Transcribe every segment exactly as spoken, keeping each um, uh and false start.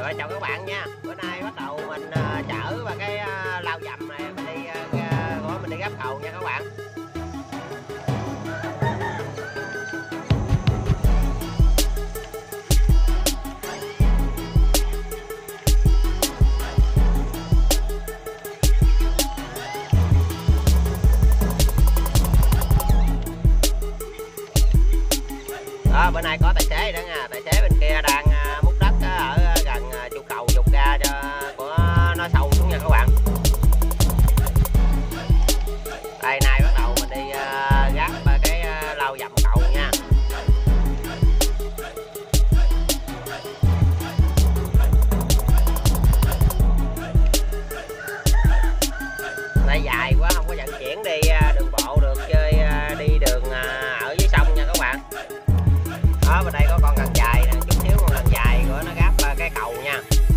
Rồi chào các bạn nha. Bữa nay bắt đầu mình uh, chở và cái uh, lau dầm này mình đi uh, uh, mình đi gắp cầu nha các bạn. Đó, bữa nay có tài xế đó nha, tài xế bên kia đang uh, múc đất uh, ở gần uh, trụ cầu dục ra cho của nó sâu xuống nha các bạn. Đây nay bắt đầu mình đi uh, gắp uh, cái uh, lau dầm cầu nha. Đây dài quá không có vận chuyển đi uh, đường bộ được, chơi uh, đi đường uh, ở dưới sông nha các bạn. Đó, bên đây có con cần dài nè, chút xíu con cần dài của nó gắp cái cầu nha.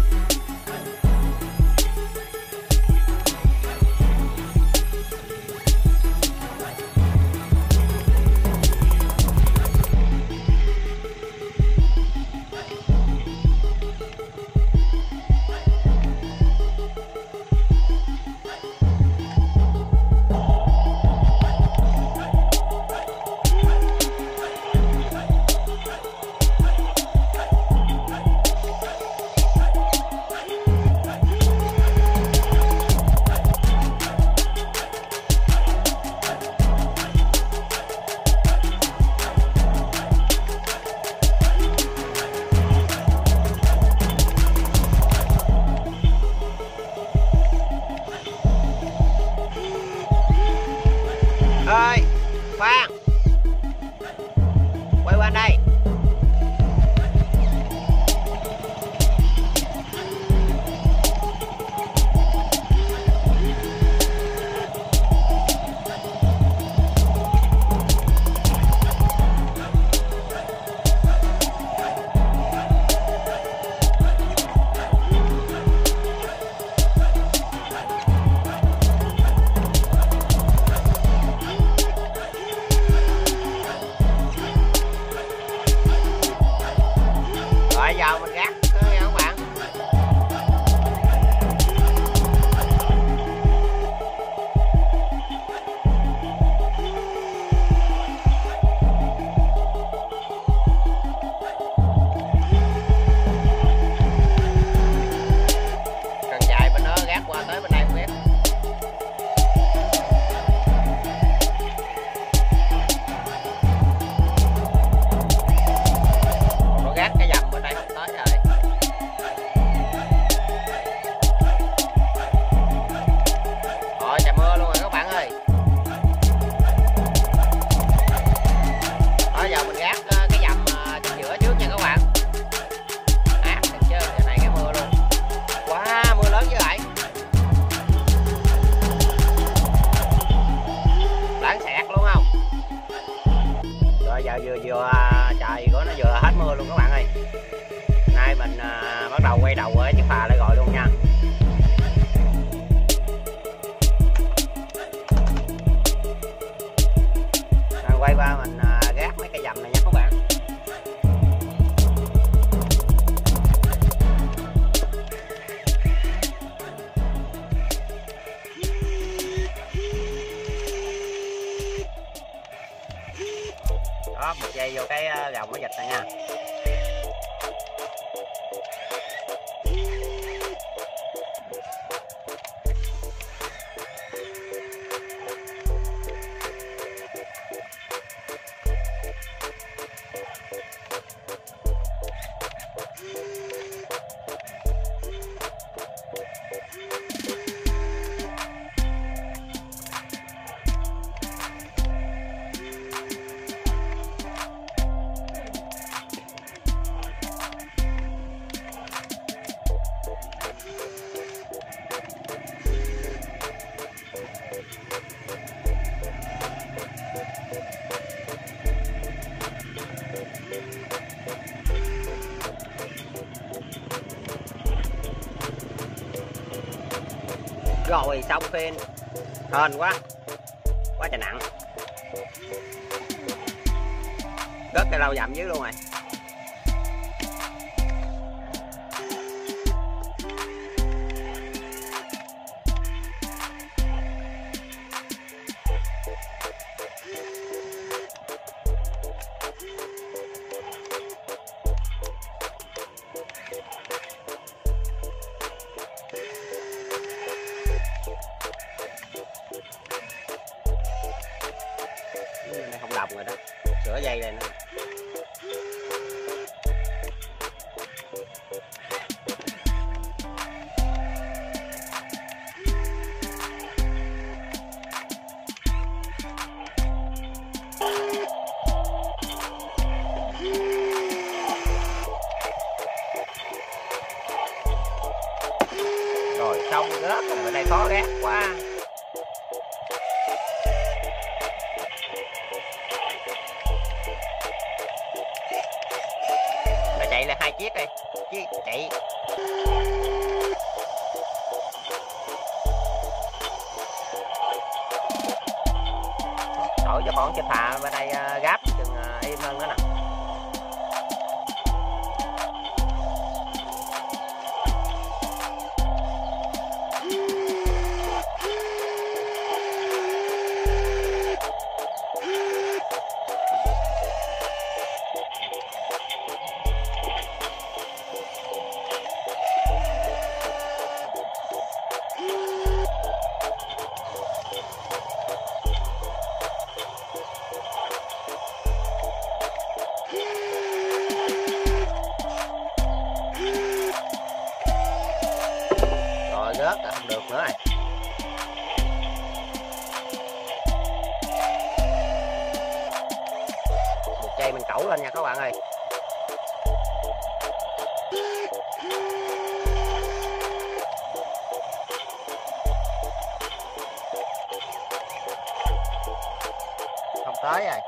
Ơi, khoan, quay qua đây. Rồi giờ mình gác nha các bạn. Cần dài bên đó gác qua tới bên đây không biết. Nó gác cái dầm bên đây không tới rồi. Rồi trời mưa luôn rồi các bạn ơi. Đó giờ mình gác cái dầm trên giữa trước nha các bạn. Ác thiệt chứ, giờ này cái mưa luôn. Wow, mưa lớn như vậy. Đáng xẹt luôn không? Rồi giờ vừa vừa trời của nó vừa hết mưa luôn các bạn ơi. Nay mình à, bắt đầu quay đầu với chiếc phà lại gọi luôn nha. Rồi quay qua mình à, gác mấy cây dầm này nha các bạn. Đó, mình dây vô cái gồng cái vịt này nha. Rồi xong phên hên quá quá trời nặng, rớt cái lau dầm dưới luôn rồi. dây này nè. Rồi xong rớt rồi, đây khó ghét quá. Nó chạy là hai chiếc đây, chiếc chạy. Đổi cho con cho thà bên đây uh, gáp chừng uh, im hơn nữa nè. Rớt là không được nữa rồi. Một cây mình cẩu lên nha các bạn ơi. Không tới rồi.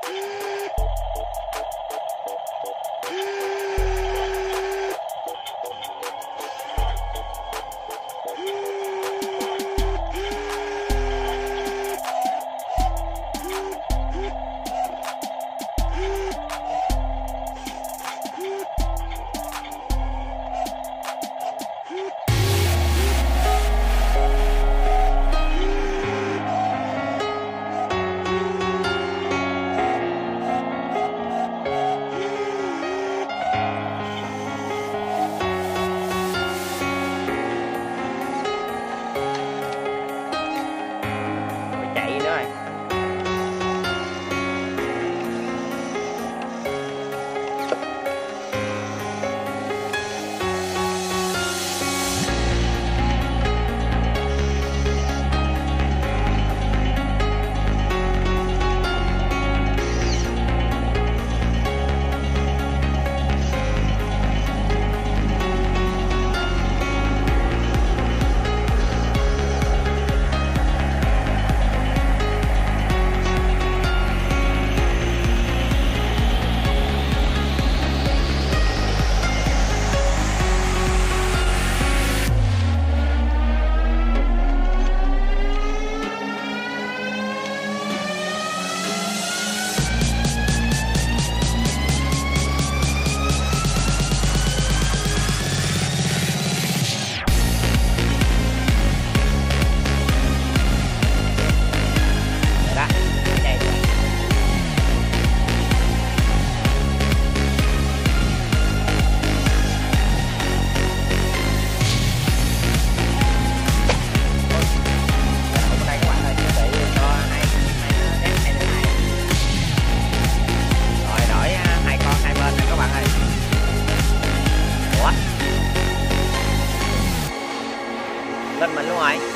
Lên mình luôn rồi.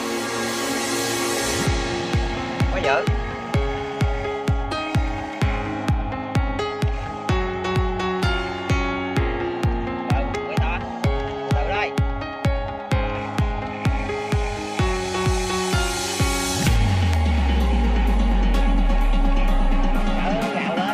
Quá dữ. Rồi, quay to. Từ đây. Đỡ gạo lên.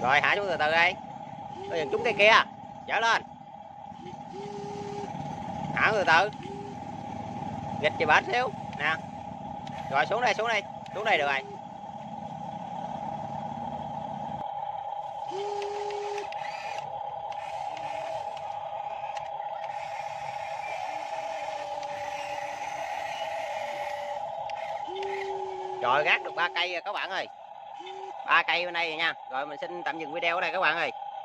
Rồi thả xuống từ từ đây. Bây giờ trúng cây kia. Dở lên. Thả từ từ. Nghịch về bển xíu. Nè. Rồi xuống đây, xuống đây. Xuống đây được rồi. Rồi gác được ba cây rồi các bạn ơi. Ba cây bên đây rồi nha. Rồi mình xin tạm dừng video ở đây các bạn ơi.